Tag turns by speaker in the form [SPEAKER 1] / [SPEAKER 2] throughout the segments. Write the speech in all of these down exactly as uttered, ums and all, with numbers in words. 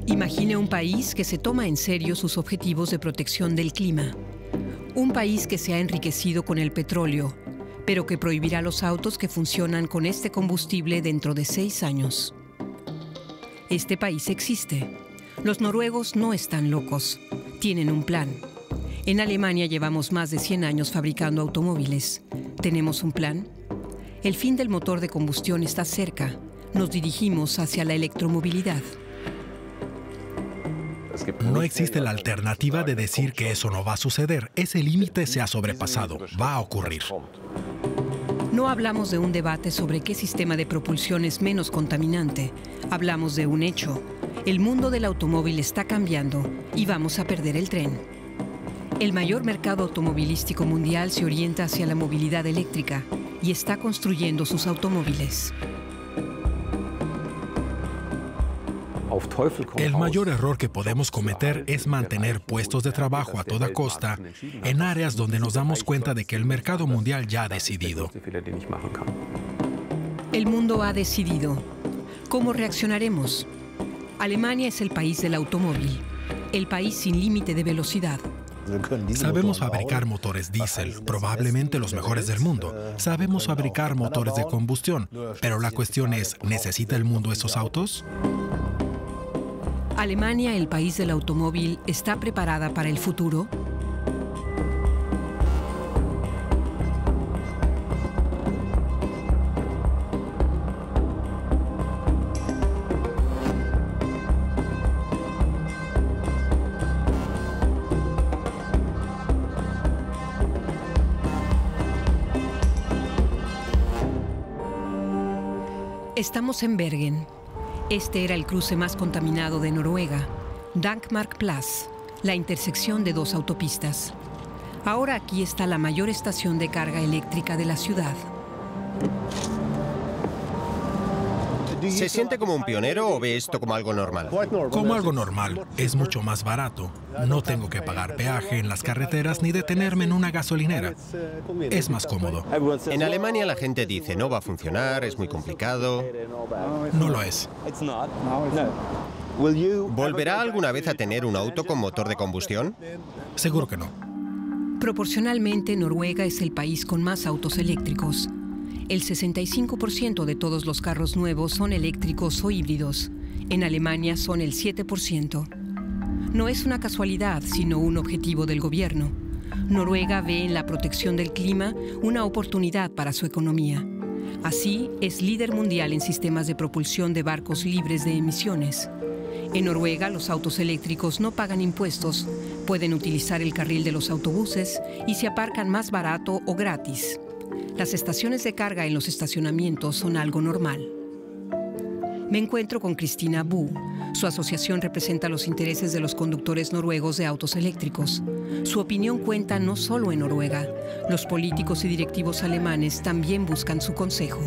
[SPEAKER 1] Imagine un país que se toma en serio sus objetivos de protección del clima. Un país que se ha enriquecido con el petróleo, pero que prohibirá los autos que funcionan con este combustible dentro de seis años. Este país existe. Los noruegos no están locos. Tienen un plan. En Alemania llevamos más de cien años fabricando automóviles. ¿Tenemos un plan? El fin del motor de combustión está cerca. Nos dirigimos hacia la electromovilidad.
[SPEAKER 2] No existe la alternativa de decir que eso no va a suceder. Ese límite se ha sobrepasado. Va a ocurrir.
[SPEAKER 1] No hablamos de un debate sobre qué sistema de propulsión es menos contaminante. Hablamos de un hecho. El mundo del automóvil está cambiando y vamos a perder el tren. El mayor mercado automovilístico mundial se orienta hacia la movilidad eléctrica y está construyendo sus automóviles.
[SPEAKER 2] El mayor error que podemos cometer es mantener puestos de trabajo a toda costa en áreas donde nos damos cuenta de que el mercado mundial ya ha decidido.
[SPEAKER 1] El mundo ha decidido. ¿Cómo reaccionaremos? Alemania es el país del automóvil, el país sin límite de velocidad.
[SPEAKER 2] Sabemos fabricar motores diésel, probablemente los mejores del mundo. Sabemos fabricar motores de combustión, pero la cuestión es, ¿necesita el mundo esos autos?
[SPEAKER 1] ¿Alemania, el país del automóvil, está preparada para el futuro? Estamos en Bergen. Este era el cruce más contaminado de Noruega, Dankmark-Plass, la intersección de dos autopistas. Ahora aquí está la mayor estación de carga eléctrica de la ciudad.
[SPEAKER 3] ¿Se siente como un pionero o ve esto como algo normal?
[SPEAKER 2] Como algo normal. Es mucho más barato. No tengo que pagar peaje en las carreteras ni detenerme en una gasolinera. Es más cómodo.
[SPEAKER 3] En Alemania la gente dice, no va a funcionar, es muy complicado.
[SPEAKER 2] No lo es.
[SPEAKER 3] ¿Volverá alguna vez a tener un auto con motor de combustión?
[SPEAKER 2] Seguro que no.
[SPEAKER 1] Proporcionalmente, Noruega es el país con más autos eléctricos. El sesenta y cinco por ciento de todos los carros nuevos son eléctricos o híbridos. En Alemania son el siete por ciento. No es una casualidad, sino un objetivo del gobierno. Noruega ve en la protección del clima una oportunidad para su economía. Así, es líder mundial en sistemas de propulsión de barcos libres de emisiones. En Noruega, los autos eléctricos no pagan impuestos, pueden utilizar el carril de los autobuses y se aparcan más barato o gratis. Las estaciones de carga en los estacionamientos son algo normal. Me encuentro con Cristina Bu. Su asociación representa los intereses de los conductores noruegos de autos eléctricos. Su opinión cuenta no solo en Noruega. Los políticos y directivos alemanes también buscan su consejo.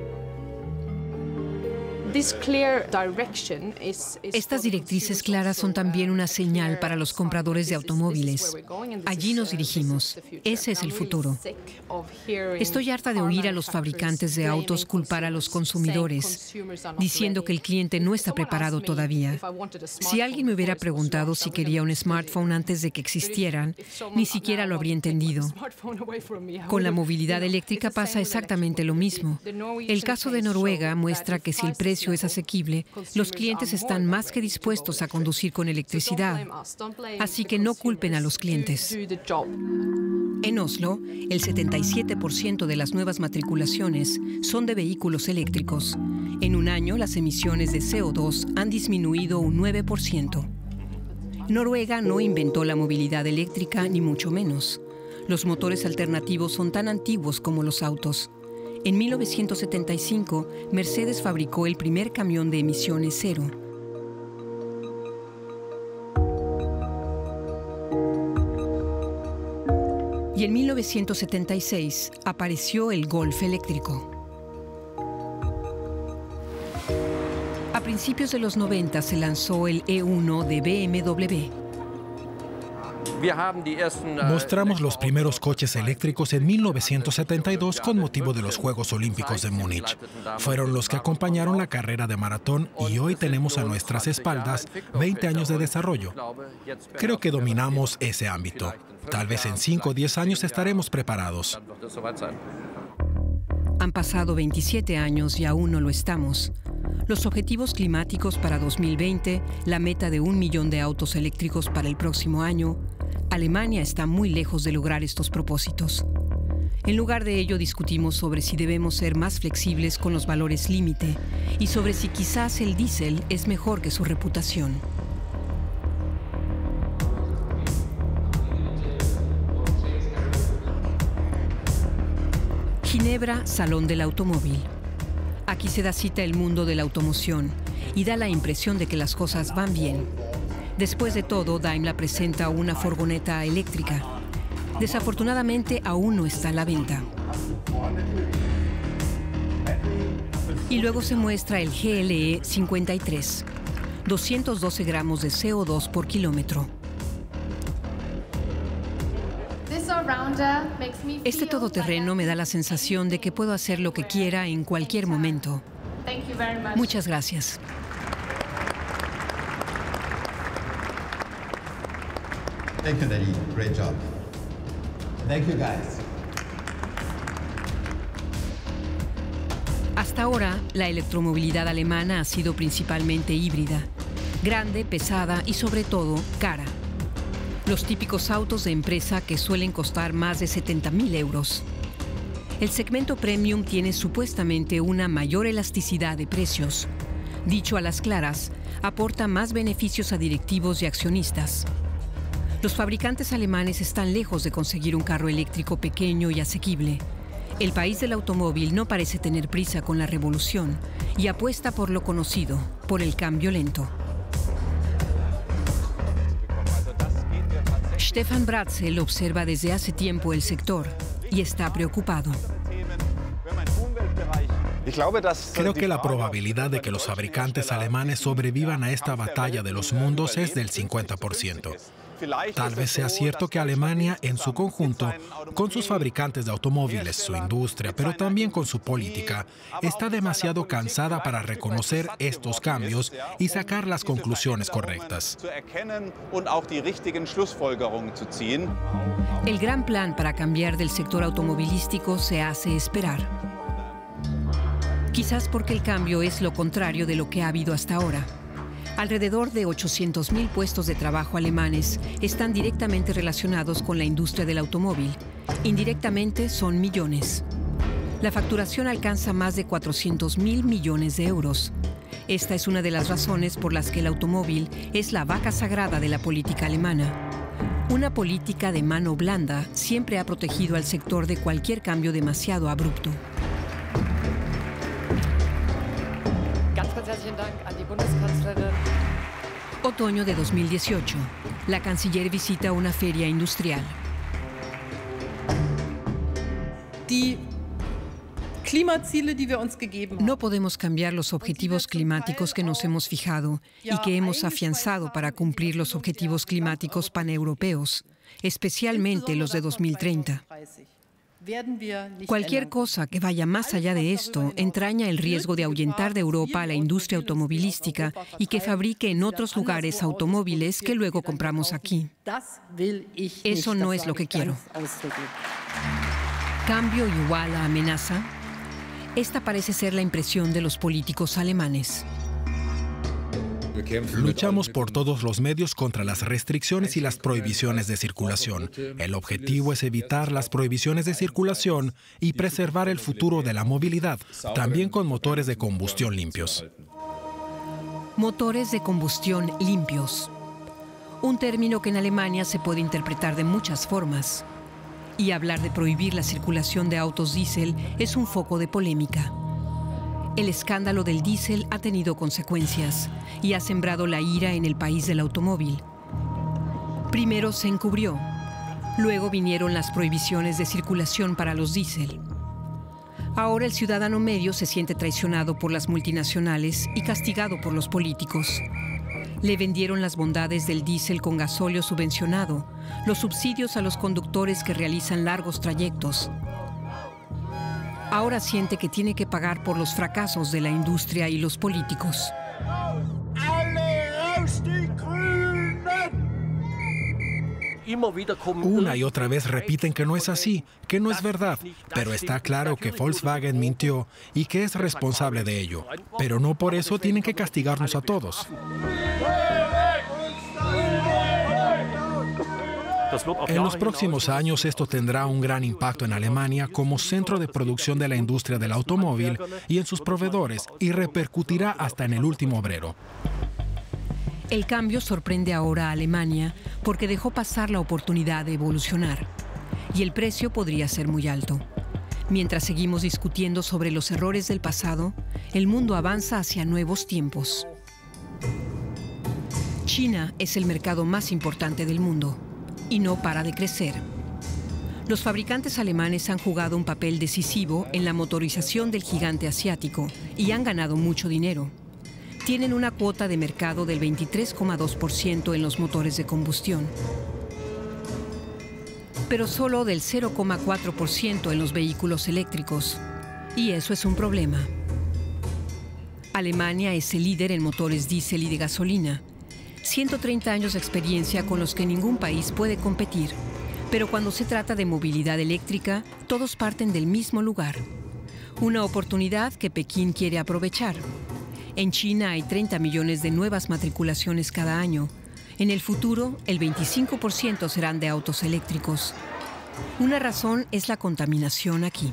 [SPEAKER 4] Estas directrices claras son también una señal para los compradores de automóviles.
[SPEAKER 1] Allí nos dirigimos. Ese es el futuro. Estoy harta de oír a los fabricantes de autos culpar a los consumidores, diciendo que el cliente no está preparado todavía. Si alguien me hubiera preguntado si quería un smartphone antes de que existieran, ni siquiera lo habría entendido. Con la movilidad eléctrica pasa exactamente lo mismo. El caso de Noruega muestra que si el precio es asequible, los clientes están más que dispuestos a conducir con electricidad. Así que no culpen a los clientes. En Oslo, el setenta y siete por ciento de las nuevas matriculaciones son de vehículos eléctricos. En un año, las emisiones de C O dos han disminuido un nueve por ciento. Noruega no inventó la movilidad eléctrica, ni mucho menos. Los motores alternativos son tan antiguos como los autos. En mil novecientos setenta y cinco, Mercedes fabricó el primer camión de emisiones cero. Y en mil novecientos setenta y seis apareció el Golf eléctrico. A principios de los noventa se lanzó el E uno de B M W.
[SPEAKER 2] Mostramos los primeros coches eléctricos en mil novecientos setenta y dos con motivo de los Juegos Olímpicos de Múnich. Fueron los que acompañaron la carrera de maratón y hoy tenemos a nuestras espaldas veinte años de desarrollo. Creo que dominamos ese ámbito. Tal vez en cinco o diez años estaremos preparados.
[SPEAKER 1] Han pasado veintisiete años y aún no lo estamos. Los objetivos climáticos para dos mil veinte, la meta de un millón de autos eléctricos para el próximo año, Alemania está muy lejos de lograr estos propósitos. En lugar de ello, discutimos sobre si debemos ser más flexibles con los valores límite y sobre si quizás el diésel es mejor que su reputación. Ginebra, Salón del Automóvil. Aquí se da cita el mundo de la automoción y da la impresión de que las cosas van bien. Después de todo, Daimler presenta una furgoneta eléctrica. Desafortunadamente, aún no está a la venta. Y luego se muestra el G L E cincuenta y tres, doscientos doce gramos de C O dos por kilómetro. Este todoterreno me da la sensación de que puedo hacer lo que quiera en cualquier momento. Muchas gracias.
[SPEAKER 5] Thank you, Nelly. Great job. Thank you, guys.
[SPEAKER 1] Hasta ahora, la electromovilidad alemana ha sido principalmente híbrida, grande, pesada y sobre todo cara. Los típicos autos de empresa que suelen costar más de setenta mil euros. El segmento premium tiene supuestamente una mayor elasticidad de precios. Dicho a las claras, aporta más beneficios a directivos y accionistas. Los fabricantes alemanes están lejos de conseguir un carro eléctrico pequeño y asequible. El país del automóvil no parece tener prisa con la revolución y apuesta por lo conocido, por el cambio lento. Stefan Bratzel observa desde hace tiempo el sector y está preocupado.
[SPEAKER 2] Creo que la probabilidad de que los fabricantes alemanes sobrevivan a esta batalla de los mundos es del cincuenta por ciento. Tal vez sea cierto que Alemania, en su conjunto, con sus fabricantes de automóviles, su industria, pero también con su política, está demasiado cansada para reconocer estos cambios y sacar las conclusiones correctas.
[SPEAKER 1] El gran plan para cambiar del sector automovilístico se hace esperar. Quizás porque el cambio es lo contrario de lo que ha habido hasta ahora. Alrededor de ochocientos mil puestos de trabajo alemanes están directamente relacionados con la industria del automóvil. Indirectamente son millones. La facturación alcanza más de cuatrocientos mil millones de euros. Esta es una de las razones por las que el automóvil es la vaca sagrada de la política alemana. Una política de mano blanda siempre ha protegido al sector de cualquier cambio demasiado abrupto. Otoño de dos mil dieciocho. La canciller visita una feria industrial. No podemos cambiar los objetivos climáticos que nos hemos fijado y que hemos afianzado para cumplir los objetivos climáticos paneuropeos, especialmente los de dos mil treinta. Cualquier cosa que vaya más allá de esto entraña el riesgo de ahuyentar de Europa a la industria automovilística y que fabrique en otros lugares automóviles que luego compramos aquí. Eso no es lo que quiero. ¿Cambio igual a amenaza? Esta parece ser la impresión de los políticos alemanes.
[SPEAKER 2] Luchamos por todos los medios contra las restricciones y las prohibiciones de circulación. El objetivo es evitar las prohibiciones de circulación y preservar el futuro de la movilidad, también con motores de combustión limpios.
[SPEAKER 1] Motores de combustión limpios. Un término que en Alemania se puede interpretar de muchas formas. Y hablar de prohibir la circulación de autos diésel es un foco de polémica. El escándalo del diésel ha tenido consecuencias y ha sembrado la ira en el país del automóvil. Primero se encubrió, luego vinieron las prohibiciones de circulación para los diésel. Ahora el ciudadano medio se siente traicionado por las multinacionales y castigado por los políticos. Le vendieron las bondades del diésel con gasóleo subvencionado, los subsidios a los conductores que realizan largos trayectos. Ahora siente que tiene que pagar por los fracasos de la industria y los políticos.
[SPEAKER 2] Una y otra vez repiten que no es así, que no es verdad, pero está claro que Volkswagen mintió y que es responsable de ello. Pero no por eso tienen que castigarnos a todos. En los próximos años esto tendrá un gran impacto en Alemania como centro de producción de la industria del automóvil y en sus proveedores, y repercutirá hasta en el último obrero.
[SPEAKER 1] El cambio sorprende ahora a Alemania porque dejó pasar la oportunidad de evolucionar. Y el precio podría ser muy alto. Mientras seguimos discutiendo sobre los errores del pasado, el mundo avanza hacia nuevos tiempos. China es el mercado más importante del mundo y no para de crecer. Los fabricantes alemanes han jugado un papel decisivo en la motorización del gigante asiático y han ganado mucho dinero. Tienen una cuota de mercado del veintitrés coma dos por ciento en los motores de combustión, pero solo del cero coma cuatro por ciento en los vehículos eléctricos, y eso es un problema. Alemania es el líder en motores diésel y de gasolina, ciento treinta años de experiencia con los que ningún país puede competir, pero cuando se trata de movilidad eléctrica, todos parten del mismo lugar, una oportunidad que Pekín quiere aprovechar. En China hay treinta millones de nuevas matriculaciones cada año. En el futuro, el veinticinco por ciento serán de autos eléctricos. Una razón es la contaminación aquí.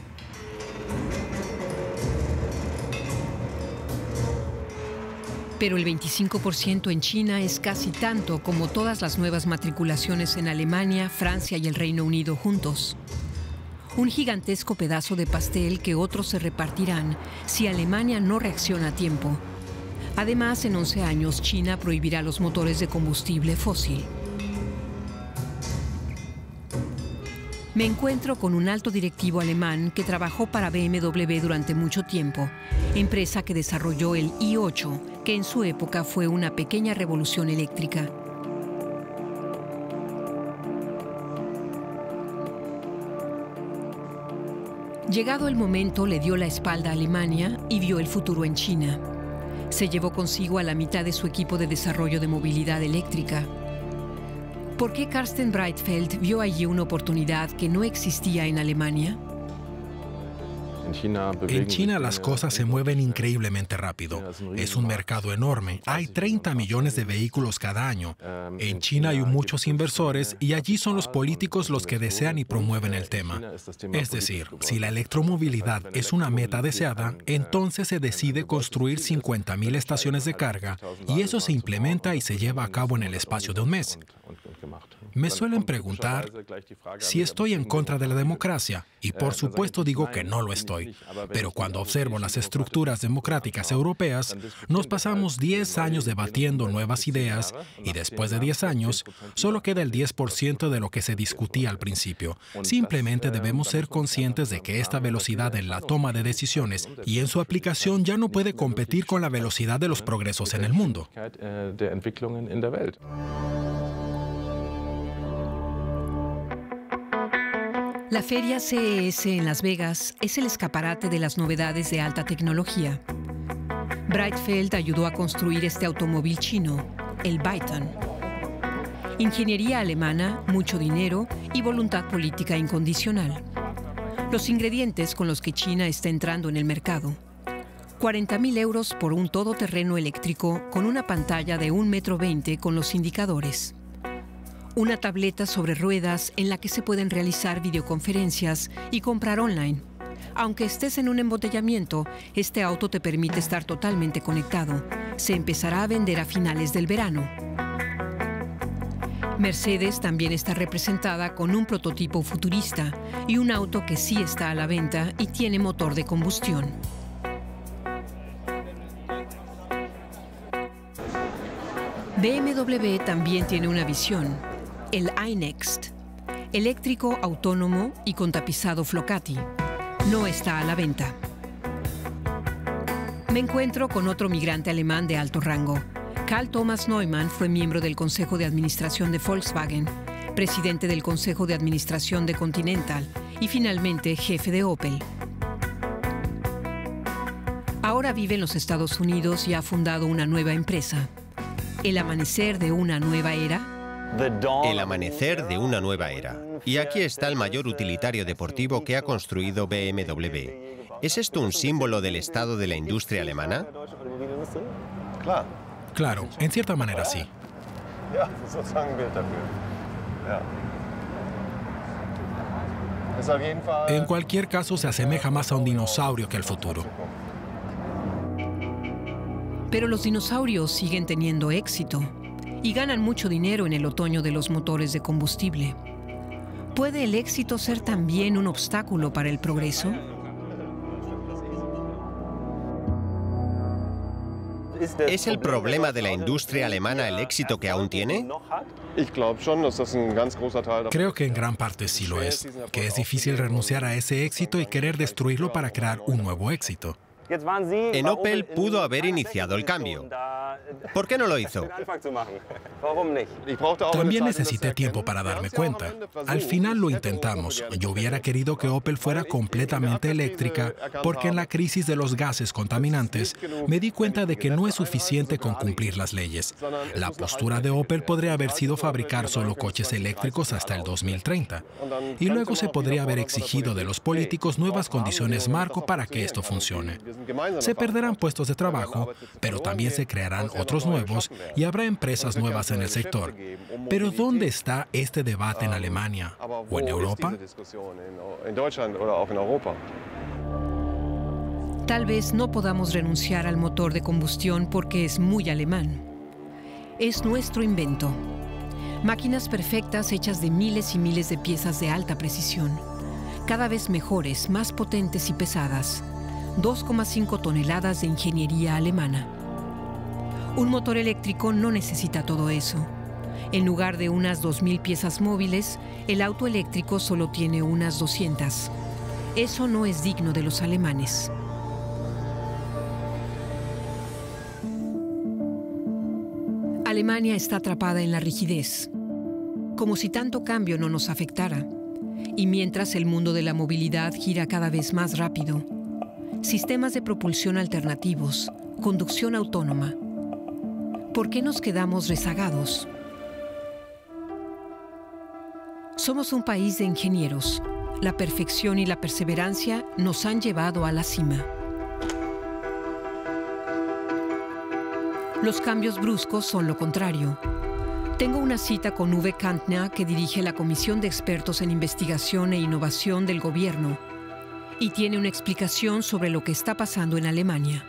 [SPEAKER 1] Pero el veinticinco por ciento en China es casi tanto como todas las nuevas matriculaciones en Alemania, Francia y el Reino Unido juntos. Un gigantesco pedazo de pastel que otros se repartirán si Alemania no reacciona a tiempo. Además, en once años, China prohibirá los motores de combustible fósil. Me encuentro con un alto directivo alemán que trabajó para B M W durante mucho tiempo, empresa que desarrolló el i ocho, que en su época fue una pequeña revolución eléctrica. Llegado el momento, le dio la espalda a Alemania y vio el futuro en China. Se llevó consigo a la mitad de su equipo de desarrollo de movilidad eléctrica. ¿Por qué Carsten Breitfeld vio allí una oportunidad que no existía en Alemania?
[SPEAKER 2] En China las cosas se mueven increíblemente rápido. Es un mercado enorme. Hay treinta millones de vehículos cada año. En China hay muchos inversores y allí son los políticos los que desean y promueven el tema. Es decir, si la electromovilidad es una meta deseada, entonces se decide construir cincuenta mil estaciones de carga y eso se implementa y se lleva a cabo en el espacio de un mes. Me suelen preguntar si estoy en contra de la democracia, y por supuesto digo que no lo estoy. Pero cuando observo las estructuras democráticas europeas, nos pasamos diez años debatiendo nuevas ideas, y después de diez años, solo queda el diez por ciento de lo que se discutía al principio. Simplemente debemos ser conscientes de que esta velocidad en la toma de decisiones y en su aplicación ya no puede competir con la velocidad de los progresos en el mundo.
[SPEAKER 1] La feria C E S en Las Vegas es el escaparate de las novedades de alta tecnología. Breitfeld ayudó a construir este automóvil chino, el Byton. Ingeniería alemana, mucho dinero y voluntad política incondicional. Los ingredientes con los que China está entrando en el mercado. cuarenta mil euros por un todoterreno eléctrico con una pantalla de un metro veinte con los indicadores. Una tableta sobre ruedas en la que se pueden realizar videoconferencias y comprar online. Aunque estés en un embotellamiento, este auto te permite estar totalmente conectado. Se empezará a vender a finales del verano. Mercedes también está representada con un prototipo futurista y un auto que sí está a la venta y tiene motor de combustión. B M W también tiene una visión. El iNext, eléctrico, autónomo y con tapizado Flocati. No está a la venta. Me encuentro con otro migrante alemán de alto rango, Karl Thomas Neumann fue miembro del Consejo de Administración de Volkswagen, presidente del Consejo de Administración de Continental y finalmente jefe de Opel. Ahora vive en los Estados Unidos y ha fundado una nueva empresa. ¿El amanecer de una nueva era?
[SPEAKER 3] El amanecer de una nueva era. Y aquí está el mayor utilitario deportivo que ha construido B M W. ¿Es esto un símbolo del estado de la industria alemana?
[SPEAKER 2] Claro, en cierta manera sí. En cualquier caso, se asemeja más a un dinosaurio que al futuro.
[SPEAKER 1] Pero los dinosaurios siguen teniendo éxito y ganan mucho dinero en el otoño de los motores de combustible. ¿Puede el éxito ser también un obstáculo para el progreso?
[SPEAKER 3] ¿Es el problema de la industria alemana el éxito que aún tiene?
[SPEAKER 2] Creo que en gran parte sí lo es, que es difícil renunciar a ese éxito y querer destruirlo para crear un nuevo éxito.
[SPEAKER 3] En Opel pudo haber iniciado el cambio. ¿Por qué no lo hizo?
[SPEAKER 2] También necesité tiempo para darme cuenta. Al final lo intentamos. Yo hubiera querido que Opel fuera completamente eléctrica, porque en la crisis de los gases contaminantes me di cuenta de que no es suficiente con cumplir las leyes. La postura de Opel podría haber sido fabricar solo coches eléctricos hasta el dos mil treinta. Y luego se podría haber exigido de los políticos nuevas condiciones marco para que esto funcione. Se perderán puestos de trabajo, pero también se crearán otros nuevos y habrá empresas nuevas en el sector. Pero ¿dónde está este debate en Alemania o en Europa?
[SPEAKER 1] Tal vez no podamos renunciar al motor de combustión porque es muy alemán. Es nuestro invento. Máquinas perfectas hechas de miles y miles de piezas de alta precisión, cada vez mejores, más potentes y pesadas. dos coma cinco toneladas de ingeniería alemana. Un motor eléctrico no necesita todo eso. En lugar de unas dos mil piezas móviles, el auto eléctrico solo tiene unas doscientas. Eso no es digno de los alemanes. Alemania está atrapada en la rigidez, como si tanto cambio no nos afectara. Y mientras el mundo de la movilidad gira cada vez más rápido, sistemas de propulsión alternativos, conducción autónoma. ¿Por qué nos quedamos rezagados? Somos un país de ingenieros. La perfección y la perseverancia nos han llevado a la cima. Los cambios bruscos son lo contrario. Tengo una cita con Uwe Kantner, que dirige la Comisión de Expertos en Investigación e Innovación del Gobierno, y tiene una explicación sobre lo que está pasando en Alemania.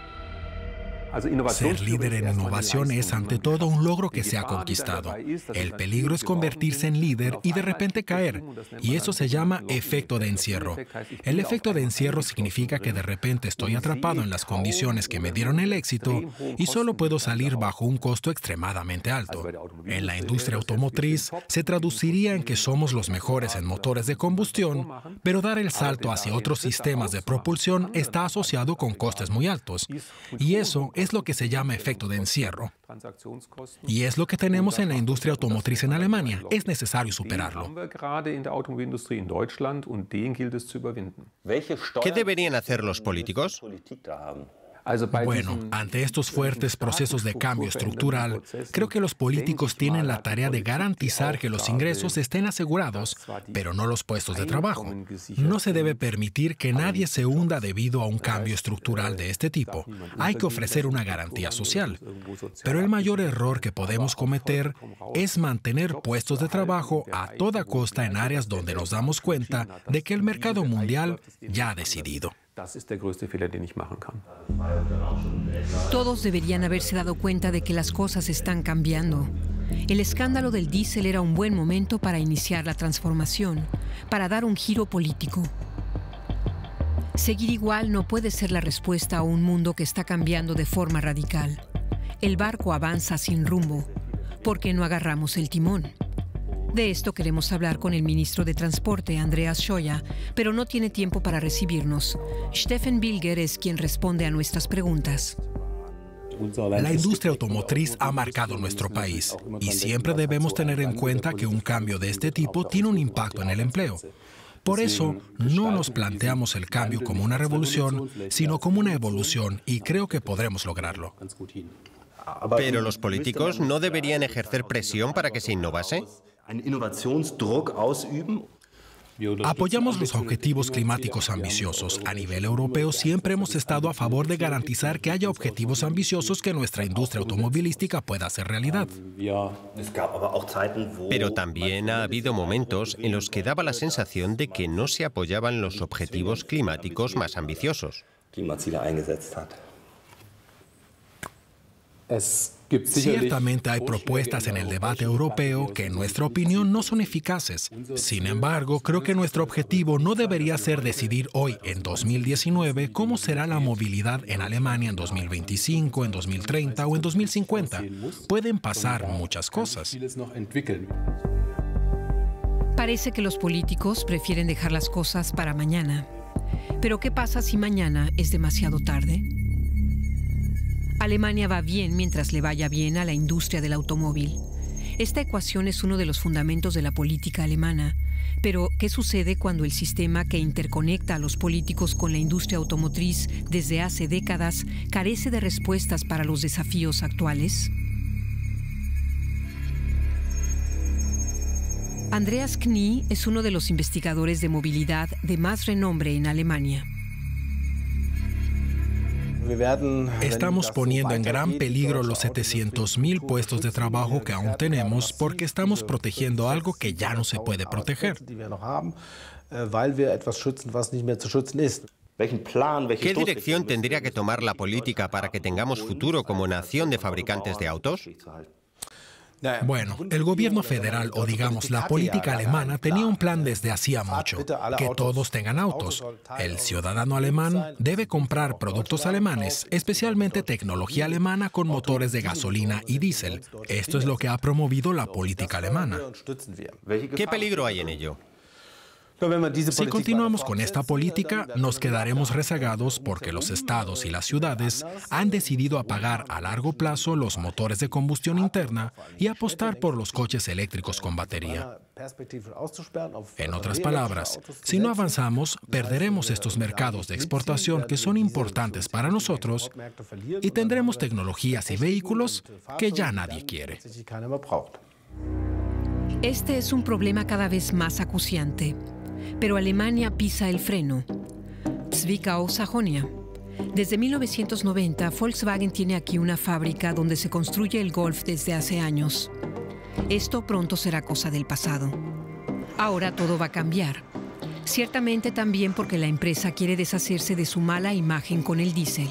[SPEAKER 2] Ser líder en innovación es ante todo un logro que se ha conquistado. El peligro es convertirse en líder y de repente caer, y eso se llama efecto de encierro. El efecto de encierro significa que de repente estoy atrapado en las condiciones que me dieron el éxito y solo puedo salir bajo un costo extremadamente alto. En la industria automotriz se traduciría en que somos los mejores en motores de combustión, pero dar el salto hacia otros sistemas de propulsión está asociado con costes muy altos, y eso es lo que se llama efecto de encierro. Y es lo que tenemos en la industria automotriz en Alemania. Es necesario superarlo.
[SPEAKER 3] ¿Qué deberían hacer los políticos?
[SPEAKER 2] Bueno, ante estos fuertes procesos de cambio estructural, creo que los políticos tienen la tarea de garantizar que los ingresos estén asegurados, pero no los puestos de trabajo. No se debe permitir que nadie se hunda debido a un cambio estructural de este tipo. Hay que ofrecer una garantía social. Pero el mayor error que podemos cometer es mantener puestos de trabajo a toda costa en áreas donde nos damos cuenta de que el mercado mundial ya ha decidido.
[SPEAKER 1] Todos deberían haberse dado cuenta de que las cosas están cambiando. El escándalo del diésel era un buen momento para iniciar la transformación, para dar un giro político. Seguir igual no puede ser la respuesta a un mundo que está cambiando de forma radical. El barco avanza sin rumbo. ¿Por qué no agarramos el timón? De esto queremos hablar con el ministro de Transporte, Andreas Scheuer, pero no tiene tiempo para recibirnos. Steffen Bilger es quien responde a nuestras preguntas.
[SPEAKER 2] La industria automotriz ha marcado nuestro país y siempre debemos tener en cuenta que un cambio de este tipo tiene un impacto en el empleo. Por eso, no nos planteamos el cambio como una revolución, sino como una evolución, y creo que podremos lograrlo.
[SPEAKER 3] Pero los políticos no deberían ejercer presión para que se innovase.
[SPEAKER 2] Apoyamos los objetivos climáticos ambiciosos. A nivel europeo siempre hemos estado a favor de garantizar que haya objetivos ambiciosos que nuestra industria automovilística pueda hacer realidad.
[SPEAKER 3] Pero también ha habido momentos en los que daba la sensación de que no se apoyaban los objetivos climáticos más ambiciosos.
[SPEAKER 2] Ciertamente hay propuestas en el debate europeo que en nuestra opinión no son eficaces. Sin embargo, creo que nuestro objetivo no debería ser decidir hoy, en dos mil diecinueve, cómo será la movilidad en Alemania en dos mil veinticinco, en dos mil treinta o en dos mil cincuenta. Pueden pasar muchas cosas.
[SPEAKER 1] Parece que los políticos prefieren dejar las cosas para mañana. Pero ¿qué pasa si mañana es demasiado tarde? Alemania va bien mientras le vaya bien a la industria del automóvil. Esta ecuación es uno de los fundamentos de la política alemana. Pero, ¿qué sucede cuando el sistema que interconecta a los políticos con la industria automotriz desde hace décadas carece de respuestas para los desafíos actuales? Andreas Knie es uno de los investigadores de movilidad de más renombre en Alemania.
[SPEAKER 2] Estamos poniendo en gran peligro los setecientos mil puestos de trabajo que aún tenemos porque estamos protegiendo algo que ya no se puede proteger.
[SPEAKER 3] ¿Qué dirección tendría que tomar la política para que tengamos futuro como nación de fabricantes de autos?
[SPEAKER 2] Bueno, el gobierno federal, o digamos la política alemana, tenía un plan desde hacía mucho, que todos tengan autos. El ciudadano alemán debe comprar productos alemanes, especialmente tecnología alemana con motores de gasolina y diésel. Esto es lo que ha promovido la política alemana.
[SPEAKER 3] ¿Qué peligro hay en ello?
[SPEAKER 2] Si continuamos con esta política, nos quedaremos rezagados porque los estados y las ciudades han decidido apagar a largo plazo los motores de combustión interna y apostar por los coches eléctricos con batería. En otras palabras, si no avanzamos, perderemos estos mercados de exportación que son importantes para nosotros y tendremos tecnologías y vehículos que ya nadie quiere.
[SPEAKER 1] Este es un problema cada vez más acuciante. Pero Alemania pisa el freno. Zwickau, Sajonia. Desde mil novecientos noventa, Volkswagen tiene aquí una fábrica donde se construye el Golf desde hace años. Esto pronto será cosa del pasado. Ahora todo va a cambiar. Ciertamente también porque la empresa quiere deshacerse de su mala imagen con el diésel.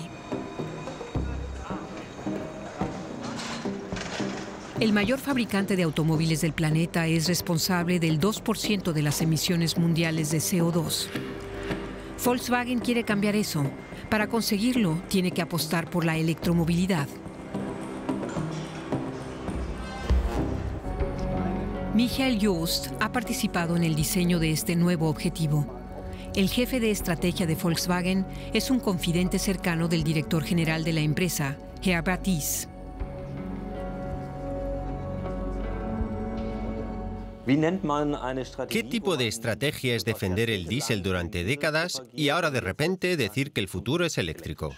[SPEAKER 1] El mayor fabricante de automóviles del planeta es responsable del dos por ciento de las emisiones mundiales de C O dos. Volkswagen quiere cambiar eso. Para conseguirlo, tiene que apostar por la electromovilidad. Michael Jost ha participado en el diseño de este nuevo objetivo. El jefe de estrategia de Volkswagen es un confidente cercano del director general de la empresa, Herbert Diess.
[SPEAKER 3] ¿Qué tipo de estrategia es defender el diésel durante décadas y ahora de repente decir que el futuro es eléctrico?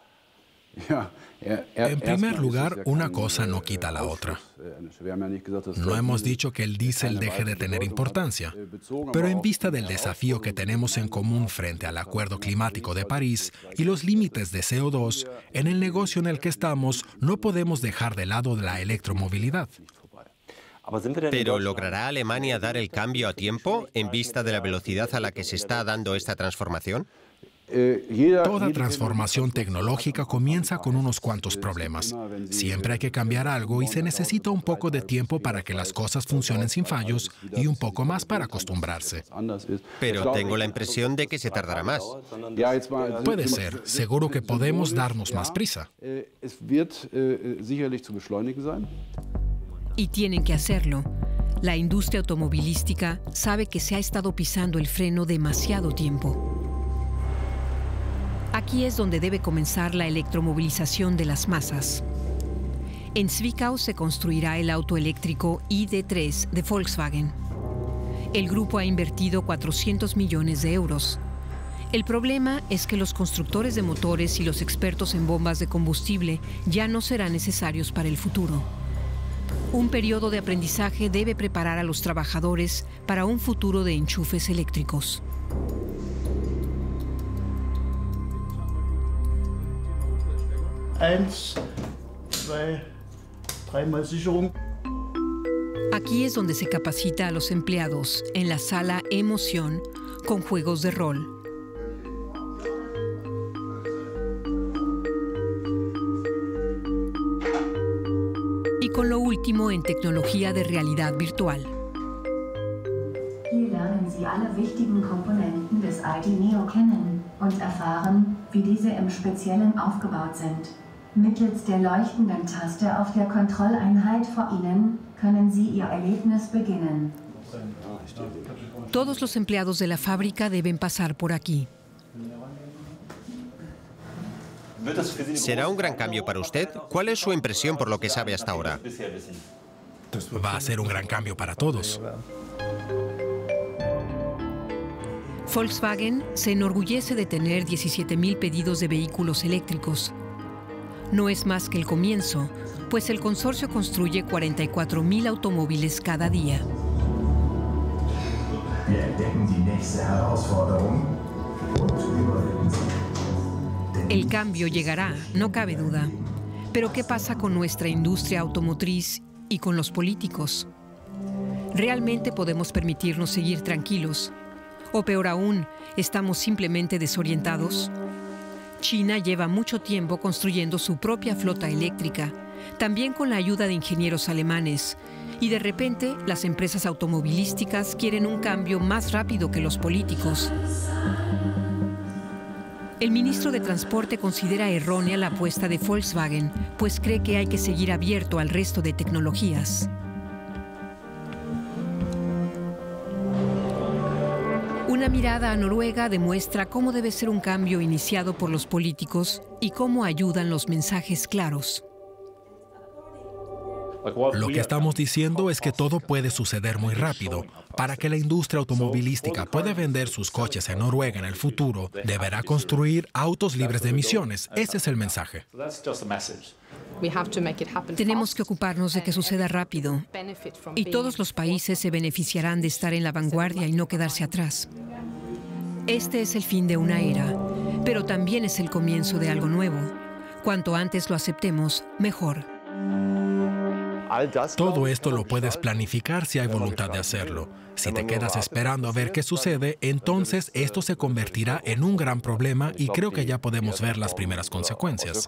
[SPEAKER 2] En primer lugar, una cosa no quita la otra. No hemos dicho que el diésel deje de tener importancia, pero en vista del desafío que tenemos en común frente al Acuerdo Climático de París y los límites de C O dos, en el negocio en el que estamos no podemos dejar de lado la electromovilidad.
[SPEAKER 3] ¿Pero logrará Alemania dar el cambio a tiempo en vista de la velocidad a la que se está dando esta transformación?
[SPEAKER 2] Toda transformación tecnológica comienza con unos cuantos problemas. Siempre hay que cambiar algo y se necesita un poco de tiempo para que las cosas funcionen sin fallos y un poco más para acostumbrarse.
[SPEAKER 3] Pero tengo la impresión de que se tardará más.
[SPEAKER 2] Puede ser. Seguro que podemos darnos más prisa.
[SPEAKER 1] Y tienen que hacerlo. La industria automovilística sabe que se ha estado pisando el freno demasiado tiempo. Aquí es donde debe comenzar la electromovilización de las masas. En Zwickau se construirá el auto eléctrico I D tres de Volkswagen. El grupo ha invertido cuatrocientos millones de euros. El problema es que los constructores de motores y los expertos en bombas de combustible ya no serán necesarios para el futuro. Un periodo de aprendizaje debe preparar a los trabajadores para un futuro de enchufes eléctricos.
[SPEAKER 6] Eins, zwei, dreimal Sicherung.
[SPEAKER 1] Aquí es donde se capacita a los empleados en la sala Emoción con juegos de rol. Y con lo último en tecnología de realidad virtual.
[SPEAKER 7] Hier lernen Sie alle wichtigen Komponenten des I D Neo kennen und erfahren, wie diese im Speziellen aufgebaut sind. Mittels der leuchtenden Taste auf der Kontrolleinheit vor Ihnen können Sie Ihr Erlebnis beginnen.
[SPEAKER 1] Todos los empleados de la fábrica deben pasar por aquí.
[SPEAKER 3] ¿Será un gran cambio para usted? ¿Cuál es su impresión por lo que sabe hasta ahora?
[SPEAKER 2] Va a ser un gran cambio para todos.
[SPEAKER 1] Volkswagen se enorgullece de tener diecisiete mil pedidos de vehículos eléctricos. No es más que el comienzo, pues el consorcio construye cuarenta y cuatro mil automóviles cada día. El cambio llegará, no cabe duda. Pero ¿qué pasa con nuestra industria automotriz y con los políticos? ¿Realmente podemos permitirnos seguir tranquilos? O peor aún, ¿estamos simplemente desorientados? China lleva mucho tiempo construyendo su propia flota eléctrica, también con la ayuda de ingenieros alemanes. Y de repente, las empresas automovilísticas quieren un cambio más rápido que los políticos. El ministro de Transporte considera errónea la apuesta de Volkswagen, pues cree que hay que seguir abierto al resto de tecnologías. Una mirada a Noruega demuestra cómo debe ser un cambio iniciado por los políticos y cómo ayudan los mensajes claros.
[SPEAKER 2] Lo que estamos diciendo es que todo puede suceder muy rápido. Para que la industria automovilística pueda vender sus coches en Noruega en el futuro, deberá construir autos libres de emisiones. Ese es el mensaje.
[SPEAKER 1] Tenemos que ocuparnos de que suceda rápido, y todos los países se beneficiarán de estar en la vanguardia y no quedarse atrás. Este es el fin de una era, pero también es el comienzo de algo nuevo. Cuanto antes lo aceptemos, mejor.
[SPEAKER 2] Todo esto lo puedes planificar si hay voluntad de hacerlo. Si te quedas esperando a ver qué sucede, entonces esto se convertirá en un gran problema y creo que ya podemos ver las primeras consecuencias.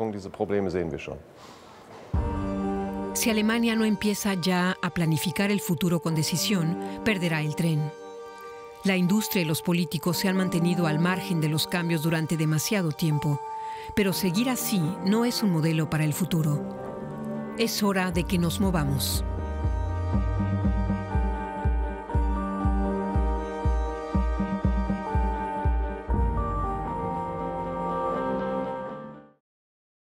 [SPEAKER 1] Si Alemania no empieza ya a planificar el futuro con decisión, perderá el tren. La industria y los políticos se han mantenido al margen de los cambios durante demasiado tiempo, pero seguir así no es un modelo para el futuro. Es hora de que nos movamos.